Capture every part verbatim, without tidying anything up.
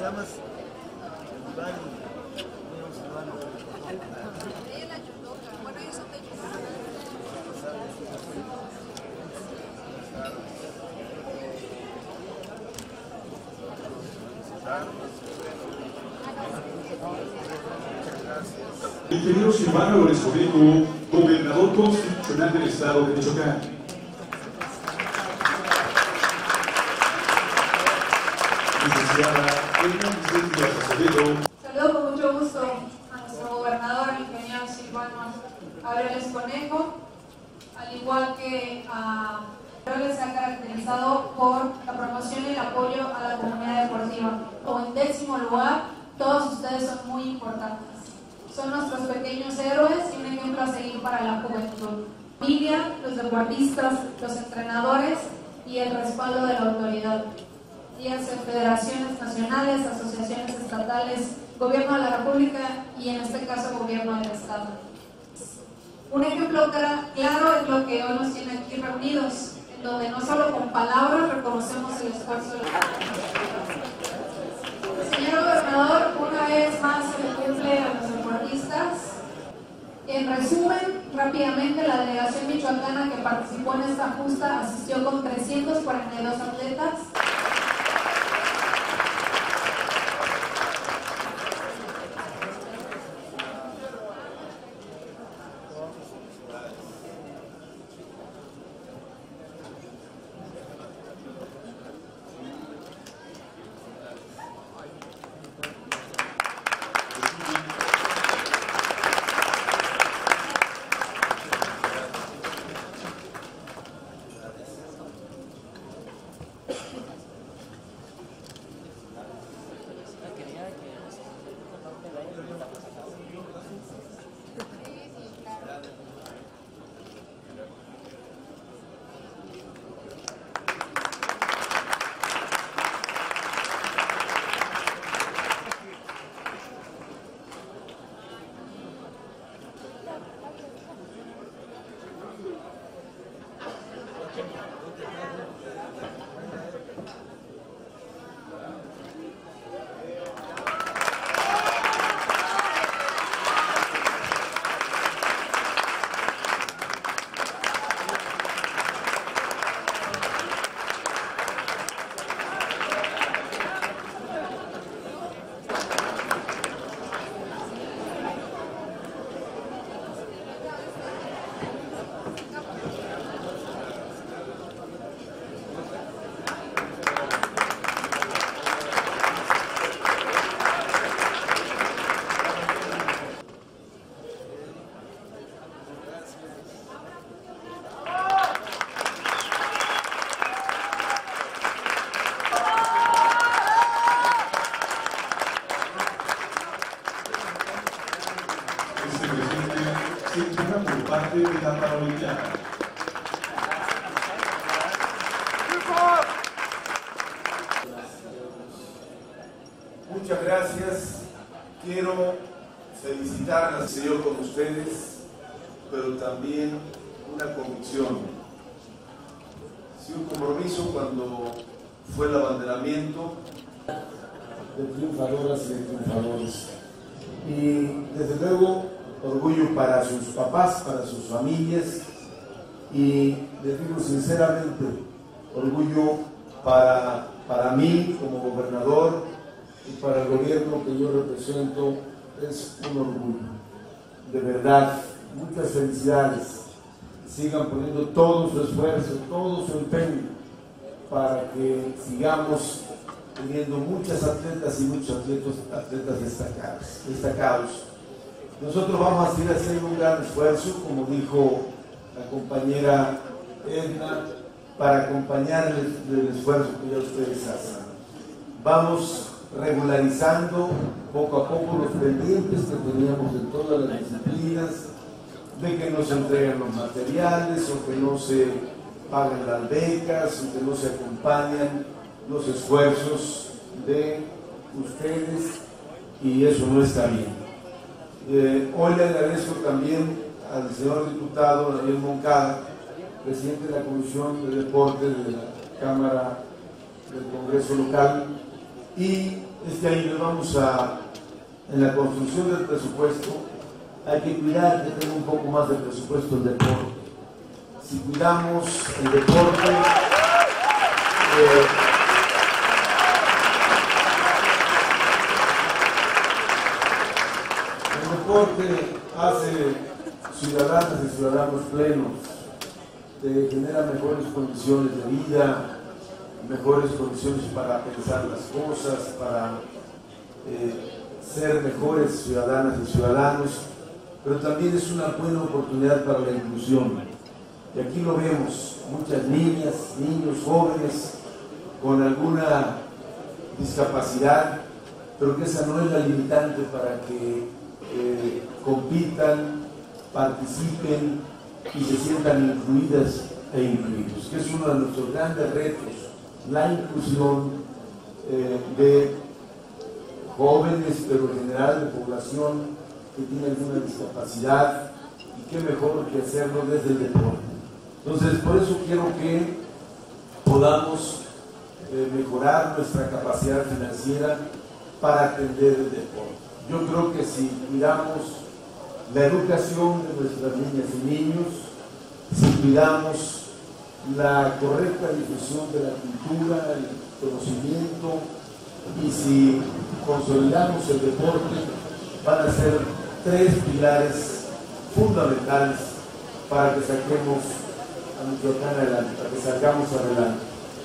llamas el lugar y vamos a llevarlo. Ella la Yudoka. Bueno, ellos son de Yudoka. Ingeniero Silvano López Conejo, gobernador constitucional del estado de Michoacán. Licenciada Elena Vicente Acevedo. Saludo con mucho gusto a nuestro gobernador, el ingeniero Silvano Aureoles Conejo, al igual que a Aureoles se ha caracterizado por la promoción y el apoyo a la comunidad deportiva. Como en décimo lugar, todos ustedes son muy importantes. Son nuestros pequeños héroes y un ejemplo a seguir para la juventud. Familia, los deportistas, los entrenadores y el respaldo de la autoridad. Díganse federaciones nacionales, asociaciones estatales, gobierno de la República y en este caso gobierno del Estado. Un ejemplo claro es lo que hoy nos tiene aquí reunidos, en donde no solo con palabras reconocemos el esfuerzo de la Señor gobernador, una vez más se le cumple a los deportistas. En resumen, rápidamente, la delegación michoacana que participó en esta justa asistió con trescientos cuarenta y dos atletas. Por parte de la Paralimpia. Muchas gracias. Quiero felicitarlas, Señor, con ustedes, pero también una convicción. Sí, un compromiso cuando fue el abanderamiento de triunfadoras y de triunfadores. Y desde luego, orgullo para sus papás, para sus familias y, les digo sinceramente, orgullo para, para mí como gobernador y para el gobierno que yo represento. Es un orgullo, de verdad. Muchas felicidades. Sigan poniendo todo su esfuerzo, todo su empeño para que sigamos teniendo muchas atletas y muchos atletas, atletas destacados, destacados. Nosotros vamos a seguir haciendo un gran esfuerzo, como dijo la compañera Edna, para acompañar el, el esfuerzo que ya ustedes hacen. Vamos regularizando poco a poco los pendientes que teníamos en todas las disciplinas, de que no se entregan los materiales o que no se pagan las becas o que no se acompañan los esfuerzos de ustedes, y eso no está bien. Eh, hoy le agradezco también al señor diputado Daniel Moncada, presidente de la Comisión de Deporte de la Cámara del Congreso Local, y este año vamos a, en la construcción del presupuesto, hay que cuidar que tenga un poco más de presupuesto el deporte. Si cuidamos el deporte, eh, el deporte hace ciudadanas y ciudadanos plenos, te genera mejores condiciones de vida, mejores condiciones para pensar las cosas, para eh, ser mejores ciudadanas y ciudadanos, pero también es una buena oportunidad para la inclusión. Y aquí lo vemos, muchas niñas, niños, jóvenes con alguna discapacidad, pero que esa no es la limitante para que eh, compitan, participen y se sientan incluidas e incluidos, que es uno de nuestros grandes retos, la inclusión eh, de jóvenes, pero en general de población que tiene alguna discapacidad, y qué mejor que hacerlo desde el deporte. Entonces, por eso quiero que podamos eh, mejorar nuestra capacidad financiera para atender el deporte. Yo creo que si cuidamos la educación de nuestras niñas y niños, si cuidamos la correcta difusión de la cultura, el conocimiento, y si consolidamos el deporte, van a ser tres pilares fundamentales para que saquemos a Michoacán adelante, para que salgamos adelante.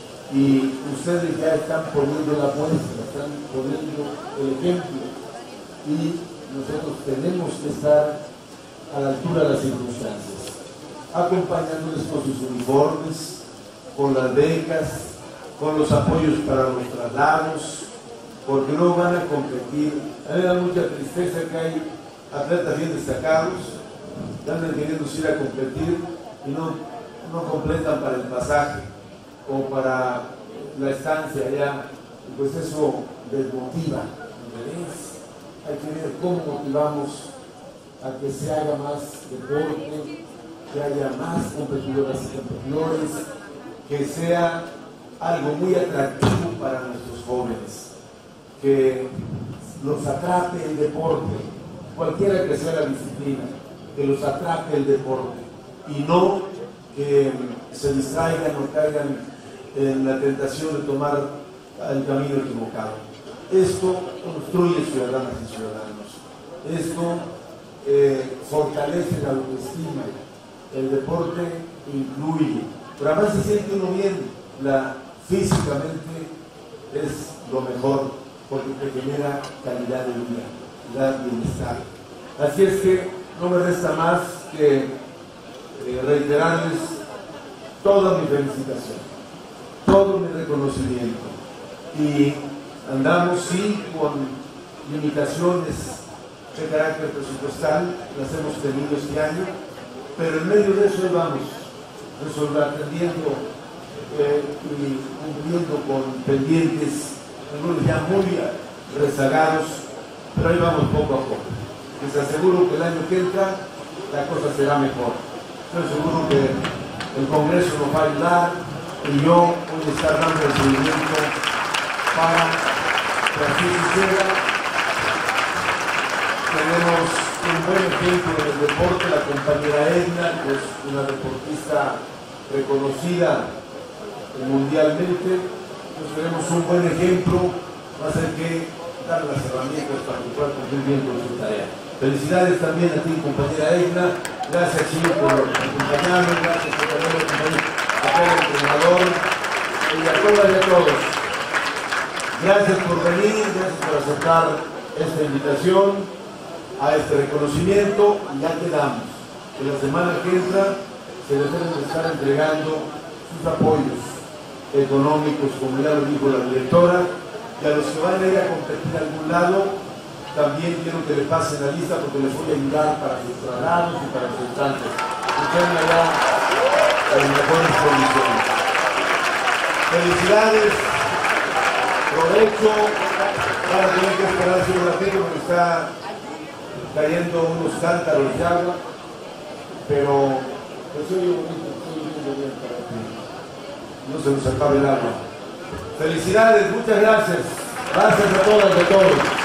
Y ustedes ya están poniendo la muestra, están poniendo el ejemplo, y nosotros tenemos que estar a la altura de las circunstancias, acompañándoles con sus uniformes, con las becas, con los apoyos para los traslados, porque no van a competir. A mí me da mucha tristeza que hay atletas bien destacados que andan queriendo ir a competir y no, no completan para el pasaje o para la estancia allá, y pues eso desmotiva. Hay que ver cómo motivamos a que se haga más deporte, que haya más competidoras y competidores, que sea algo muy atractivo para nuestros jóvenes, que los atrape el deporte, cualquiera que sea la disciplina, que los atrape el deporte, y no que se distraigan o caigan en la tentación de tomar el camino equivocado. Esto construye ciudadanas y ciudadanos, esto eh, fortalece la autoestima, el deporte incluye, pero además se siente uno bien, la, físicamente es lo mejor, porque te genera calidad de vida, da bienestar. Así es que no me resta más que eh, reiterarles toda mi felicitación, todo mi reconocimiento, y andamos sí con limitaciones de carácter presupuestal, las hemos tenido este año, pero en medio de eso vamos resolver, atendiendo eh, y cumpliendo con pendientes, algunos ya muy rezagados, pero ahí vamos poco a poco. Les aseguro que el año que entra la cosa será mejor. Estoy seguro que el Congreso nos va a ayudar y yo voy a estar dando el seguimiento para que así suceda. Tenemos un buen ejemplo en el deporte, la compañera Edna, que es una deportista reconocida mundialmente. Entonces tenemos un buen ejemplo, va a ser que dar las herramientas para que pueda cumplir bien con su tarea. Felicidades también a ti, compañera Edna. Gracias, Chico, por acompañarme, gracias por tener a todo el entrenador y a todas y a todos. Gracias por venir, gracias por aceptar esta invitación a este reconocimiento, y ya quedamos. Que la semana que entra se les deben de estar entregando sus apoyos económicos, como ya lo dijo la directora, y a los que van a ir a competir a algún lado, también quiero que le pasen la lista, porque les voy a ayudar para sus traslados y para sus estancias. Que estén allá en mejores condiciones. Felicidades. Provecho, van a tener que esperar un ratito porque está cayendo unos cántaros de agua, pero pues soy bonito, soy bien para que no se nos acabe el agua. Felicidades, muchas gracias. Gracias a todas y a todos.